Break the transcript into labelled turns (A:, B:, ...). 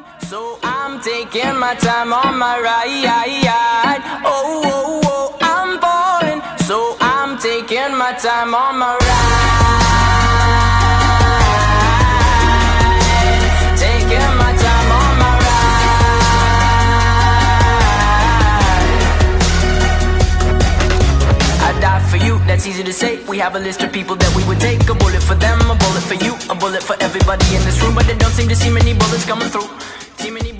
A: So I'm taking my time on my ride. Oh, oh, oh, I'm falling. So I'm taking my time on my ride. Taking my time on my ride. I die for you, that's easy to say. We have a list of people that we would take. A bullet for them, a bullet for you, a bullet for everybody in this room. But they don't seem to see many bullets coming through. Too many